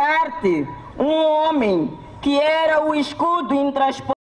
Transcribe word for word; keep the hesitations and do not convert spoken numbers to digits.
parte um homem que era o escudo intransponível